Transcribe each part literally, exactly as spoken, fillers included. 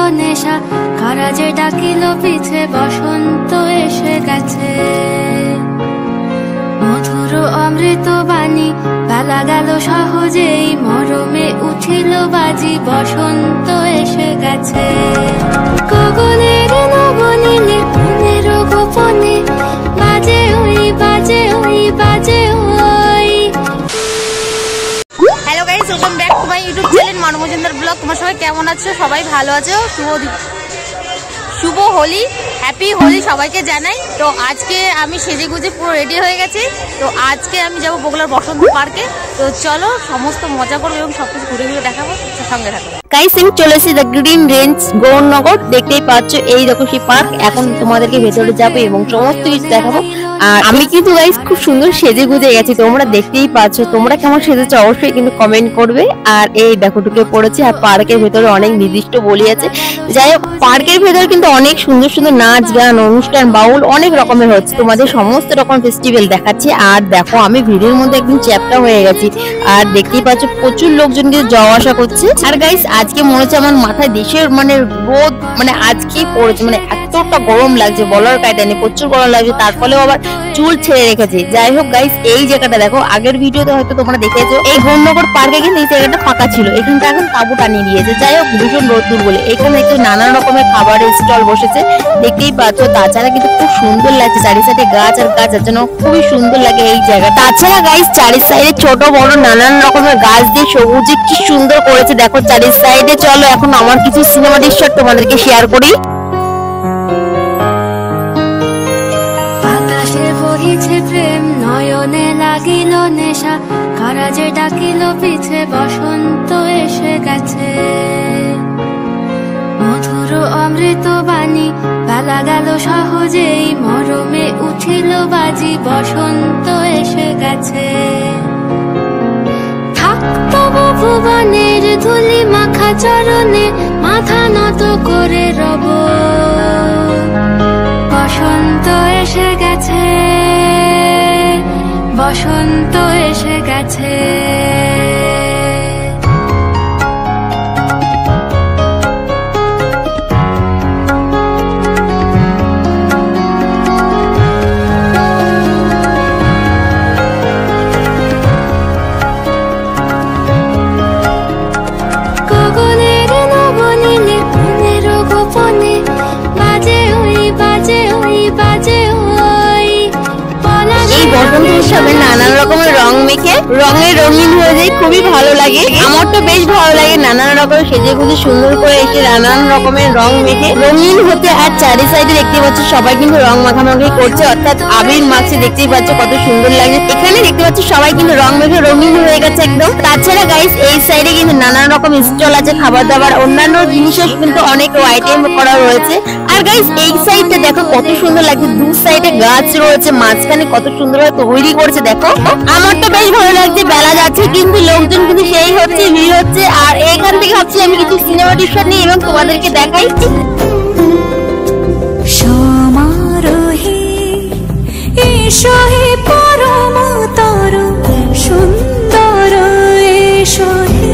নেশা, কারা যে ডাকিল পিছে, বসন্ত এসে গেছে। মধুর অমৃত বাণী, বেলা গেল সহজেই, মরমে উঠিল বাজি, বসন্ত এসে গেছে। গগনের নবনীলে মনের গোপনে, বাজে ওই বাজে ওই বাজে ওই। Hello guys, welcome back to my YouTube channel Manab Majumdar vlog. তোমার সবাই কেমন আছো? সবাই ভালো আছো? শুভ শুভ হোলি, হ্যাপি হোলি সবাইকে জানাই। তো আজকে আমি সেজে গুজে পুরো রেডি হয়ে গেছি। তো আজকে আমি যাবো বগুড়ার বসন্ত পার্কে। তো চলো সমস্ত মজা করবো এবং সবকিছু ঘুরে ঘুরে দেখাবো, সঙ্গে থাকবো। গাইস আমি চলে এসেছি দ্য গ্রিন রেঞ্জ গৌরনগর। দেখতেই পাচ্ছ এই দেখো সেই পার্ক। এখন তোমাদেরকে ভেতরে যাবো এবং সমস্ত কিছু দেখাবো। আর আমি কিন্তু গাইস খুব সুন্দর সেজে গুজে গেছি, তোমরা দেখতেই পাচ্ছ। তোমরা কেমন সেজেছো অবশ্যই কিন্তু কমেন্ট করবে। আর এই দেখো ঢুকে পড়েছে, আর পার্কের ভেতরে অনেক নির্দিষ্ট বলি আছে। যাই হোক, পার্কের ভেতরে কিন্তু অনেক সুন্দর সুন্দর নাচ গান অনুষ্ঠান বাউল অনেক রকমের হচ্ছে, তোমাদের সমস্ত রকম ফেস্টিভ্যাল দেখাচ্ছি। আর দেখো আমি ভিড়ের মধ্যে একদম চ্যাপটা হয়ে গেছি। আর দেখতেই পাচ্ছ প্রচুর লোকজন কিন্তু যাওয়া আসা করছে। আর গাইস আজকে মনে হচ্ছে আমার মাথায় দেশের মানে রোদ মানে আজকেই পড়েছে, মানে এতটা গরম লাগছে বলার কায়দা নেই, প্রচুর গরম লাগছে। তার ফলেও আবার চুল ছেড়ে রেখেছে। যাই হোক গাইস, এই জায়গাটা দেখো, আগের ভিডিওতে হয়তো তোমরা দেখেছো, এই গৌরনগর পার্কে কিন্তু এই জায়গাটা ফাঁকা ছিল, এখানটা এখন তাঁবু টানিয়ে দিয়েছে। যাই হোক, ভীষণ রোদ্দুর বলে এখানে একটু নানান রকমের খাবারের স্টল বসেছে, দেখতেই পাচ্ছ। তাছাড়া কিন্তু খুব সুন্দর লাগছে, চারি সাইডে গাছ আর গাছ, জন্য খুবই সুন্দর লাগে এই জায়গা। তাছাড়া গাইস চারি সাইডে ছোট বড় নানান রকমের গাছ দিয়ে সবুজে কি সুন্দর করেছে দেখো চারি সাইডে। চলো এখন আমার কিছু সিনেমাটিক শট তোমাদেরকে শেয়ার করি। আকাশে বহিছে প্রেম, নয়নে লাগিল নেশা, কারা যে ডাকিল পিছে, বসন্ত এসে গেছে। মধুর অমৃত বাণী, বেলা গেল সহজেই, মরমে উঠিল বাজি, বসন্ত এসে গেছে। থাকতব ভুবনের ধুলি মাখা চরণে, মাথা নত করে রব, বসন্ত এসে গেছে, বসন্ত এসে গেছে। গগনের নবনীলে মনের গোপনে, বাজে ওই বাজে ওই বাজে ওই। এই বসন্ত উৎসবে নানান রকমের রং মেখে রঙে রঙিন হয়ে যায়, খুবই ভালো লাগে। আমার তো বেশ ভালো লাগে নানান রকমের সেজে গুজে সুন্দর করে এসে নানান রকমের রং মেখে রঙিন হতে। আর চারি সাইডে দেখতে পাচ্ছ সবাই কিন্তু রং মাখামাখি করছে, অর্থাৎ আবির মাখছে, দেখতেই পাচ্ছ কত সুন্দর লাগে। এখানে দেখতে পাচ্ছ সবাই কিন্তু রং মেখে রঙিন হয়ে গেছে একদম। তাছাড়া গাইস এই সাইডে কিন্তু নানান রকম স্টল আছে, খাবার দাবার অন্যান্য জিনিসও কিন্তু অনেক আইটেম করা রয়েছে। আর গাইস এই সাইডটা দেখো কত সুন্দর লাগছে, দু সাইডে গাছ রয়েছে, মাঝখানে কত সুন্দর ভাবে তৈরি করেছে দেখো। আমার তো বেশ ভালো লাগছে। বেলা যাচ্ছে কিন্তু লোকজন কিন্তু সেই হচ্ছে, ভিড় হচ্ছে। আর এখান থেকে ভাবছি আমি কিছু সিনেমাটিক শট নিই এবং তোমাদেরকে দেখাই। সমারোহে এসো হে পরমতর সুন্দর, এসো হে।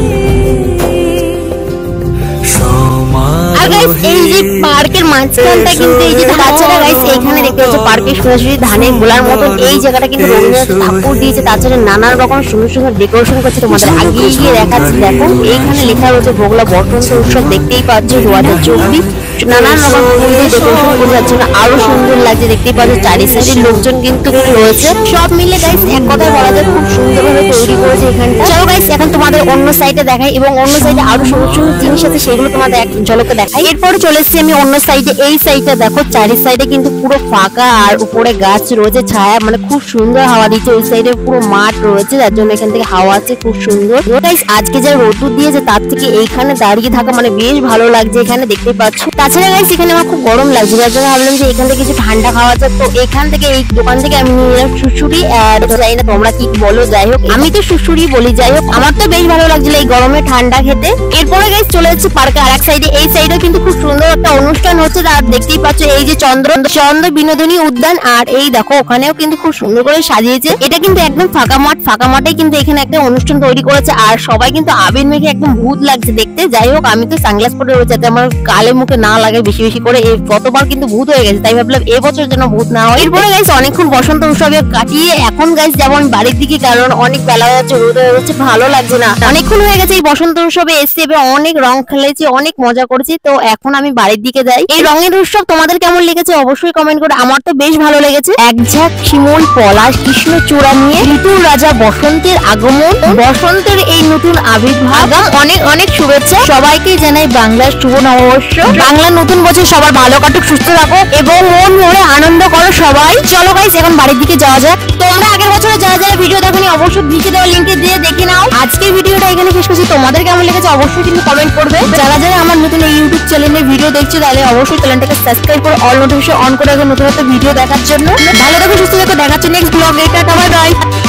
আর গাইস এই যে পার্কের মাঝখানটা কিন্তু এই যে, তাছাড়া গাইস এখানে দেখতে পাচ্ছ পার্কের সোজাসুজি ধানের গোলার মতন এই জায়গাটা কিন্তু রবীন্দ্রনাথ ঠাকুর দিয়েছে। তাছাড়া নানান রকম সুন্দর সুন্দর ডেকোরেশন করছে, তোমাদের আগে গিয়ে দেখাচ্ছি। দেখো এইখানে লেখা রয়েছে বগুড়া বসন্ত উৎসব, দেখতেই পাচ্ছ দু হাজার চব্বিশ। নানান রকম ফুল দিয়ে ডেকোরেশন করে যাচ্ছে, আরো সুন্দর লাগছে। দেখতেই পাচ্ছ চারি সাইডের লোকজন কিন্তু রয়েছে, সব মিলে গাইস এক কথায় বলা যায় খুব সুন্দর ভাবে তৈরি করেছে এখানটা। চলো গাইস এখন তোমাদের অন্য সাইডে দেখাই এবং অন্য সাইডে আরো সুন্দর সুন্দর জিনিস আছে, সেগুলো তোমাদের এক ঝলকে দেখাই। এরপরে চলে এসেছি আমি অন্য সাইডে। এই সাইডটা দেখো চারি সাইডে কিন্তু পুরো ফাঁকা, আর উপরে গাছ রয়েছে, ছায়া, মানে খুব সুন্দর হাওয়া দিচ্ছে। ওই সাইডে পুরো মাঠ রয়েছে, যার জন্য এখান থেকে হাওয়া আছে খুব সুন্দর। গাইস আজকে যা রোদ্দুর দিয়েছে তার থেকে এইখানে দাঁড়িয়ে থাকা মানে বেশ ভালো লাগছে এখানে, দেখতে পাচ্ছ। তাছাড়া গাইস এখানে আমার খুব গরম লাগছে, যার জন্য ভাবলাম যে এখান থেকে কিছু ঠান্ডা খাওয়া যায়। তো এখান থেকে এই দোকান থেকে আমি নিয়ে এলাম সুসুরি। আর জানি না তোমরা কি বলো, যাই হোক আমি তো সুসুরি বলি। যাই হোক আমার তো বেশ ভালো লাগছিল এই গরমে ঠান্ডা খেতে। এরপরে গাইস চলে যাচ্ছে পার্কে আর এক সাইডে, এই সাইডেও কিন্তু খুব সুন্দর একটা অনুষ্ঠান হচ্ছে। আর দেখতেই পাচ্ছ এই যে চন্দ্র চন্দ্র বিনোদনী উদ্যান, আর এই দেখো ওখানেও কিন্তু খুব সুন্দর করে সাজিয়েছে। এটা কিন্তু একদম ফাঁকা মাঠ, ফাঁকা মাঠে কিন্তু এখানে একটা অনুষ্ঠান তৈরি করেছে। আর সবাই কিন্তু আবির মেখে একদম ভূত লাগছে দেখতে। যাই হোক আমি তো সানগ্লাস পরে রয়েছে যাতে আমার গালে মুখে না লাগে বেশি বেশি করে। এই গতবার কিন্তু ভূত হয়ে গেছে, তাই ভাবলাম এবছর যেন ভূত না হয়। এরপরে গাইস অনেকক্ষণ বসন্ত উৎসবে কাটিয়ে এখন গাইস যেমন বাড়ির দিকে, কারণ অনেক বেলা হয়ে যাচ্ছে, রোদ হয়ে যাচ্ছে, ভালো লাগছে না। অনেকক্ষণ হয়ে গেছে এই বসন্ত উৎসবে এসে, এবং অনেক রং খেলেছি, অনেক মজা করেছি। তো এখন আমি বাড়ির দিকে যাই। এই রঙের উৎসব তোমাদের কেমন লেগেছে অবশ্যই কমেন্ট করে। আমার তো বেশ ভালো লেগেছে। এক ঝাঁক শিমুল পলাশ কৃষ্ণচূড়া নিয়ে ঋতুর রাজা বসন্তের আগমন, বসন্তের এই নতুন আবির্ভাব, অনেক অনেক শুভেচ্ছা সবাইকে জানাই বাংলার শুভ নববর্ষ। বাংলার নতুন বছর সবার ভালো কাটুক, সুস্থ থাকো এবং মন ভরে আনন্দ করো সবাই। চলো গাইস এখন বাড়ির দিকে যাওয়া যাক। তোমরা আগের বছরে যারা যারা ভিডিও দেখোনি অবশ্যই নিচে দেওয়া লিংকে দিয়ে দেখে নাও। আজকের ভিডিওটা এখানে শেষ করছি। তোমাদের কেমন লেগেছে অবশ্যই কিন্তু কমেন্ট করবে। যারা যারা আমার নতুন এই ইউটিউব চ্যানেলে ভিডিও দেখছো তাহলে অবশ্যই চ্যানেলটাকে সাবস্ক্রাইব করে অল নোটিফিকেশন অন করে রাখো নতুন নতুন ভিডিও দেখার জন্য। ভালো থাকো, সুস্থ থাকো, দেখাচ্ছি নেক্সট ব্লগে। Tata bye by.